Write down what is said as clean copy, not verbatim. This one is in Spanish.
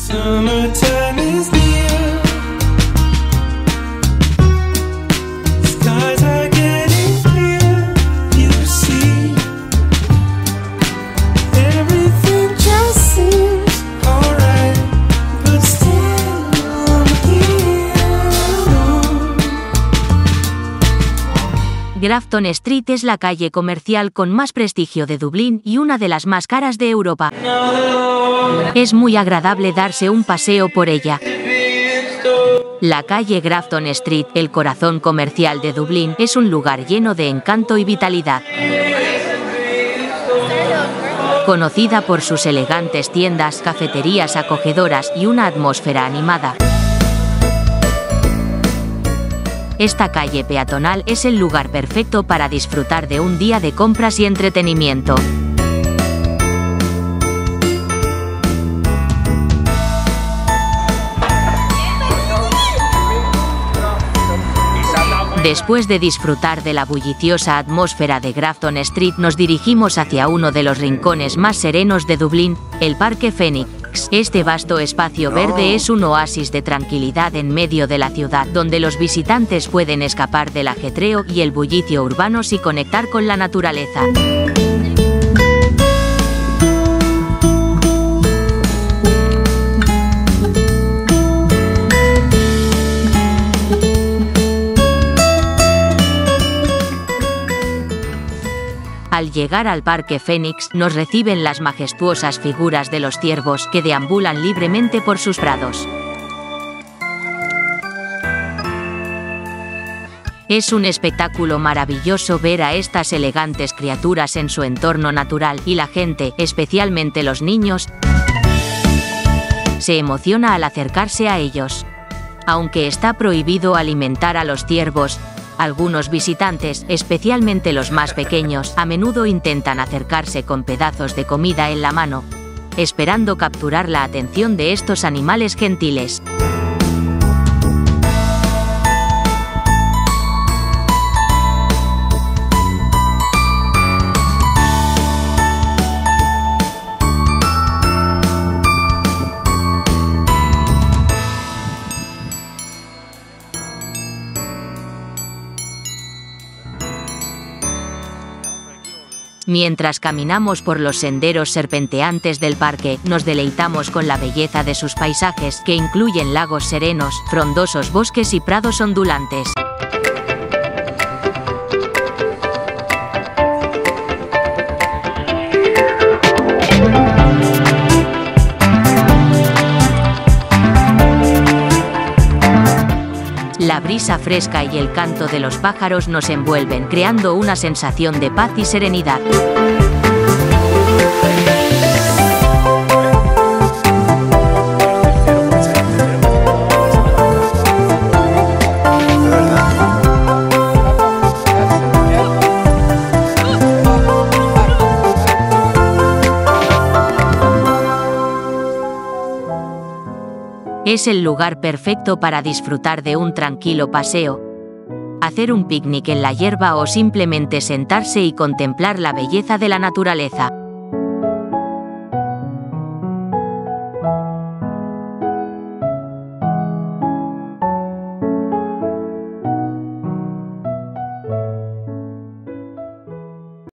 Summertime is near. Skies are getting clear. You see, everything just seems alright, but still I'm here. Grafton Street es la calle comercial con más prestigio de Dublín y una de las más caras de Europa. Es muy agradable darse un paseo por ella. La calle Grafton Street, el corazón comercial de Dublín, es un lugar lleno de encanto y vitalidad. Conocida por sus elegantes tiendas, cafeterías acogedoras y una atmósfera animada. Esta calle peatonal es el lugar perfecto para disfrutar de un día de compras y entretenimiento. Después de disfrutar de la bulliciosa atmósfera de Grafton Street, nos dirigimos hacia uno de los rincones más serenos de Dublín, el Parque Fénix. Este vasto espacio verde es un oasis de tranquilidad en medio de la ciudad, donde los visitantes pueden escapar del ajetreo y el bullicio urbanos y conectar con la naturaleza. Al llegar al Parque Fénix, nos reciben las majestuosas figuras de los ciervos que deambulan libremente por sus prados. Es un espectáculo maravilloso ver a estas elegantes criaturas en su entorno natural, y la gente, especialmente los niños, se emociona al acercarse a ellos. Aunque está prohibido alimentar a los ciervos, algunos visitantes, especialmente los más pequeños, a menudo intentan acercarse con pedazos de comida en la mano, esperando capturar la atención de estos animales gentiles. Mientras caminamos por los senderos serpenteantes del parque, nos deleitamos con la belleza de sus paisajes, que incluyen lagos serenos, frondosos bosques y prados ondulantes. La brisa fresca y el canto de los pájaros nos envuelven, creando una sensación de paz y serenidad. Es el lugar perfecto para disfrutar de un tranquilo paseo, hacer un picnic en la hierba o simplemente sentarse y contemplar la belleza de la naturaleza.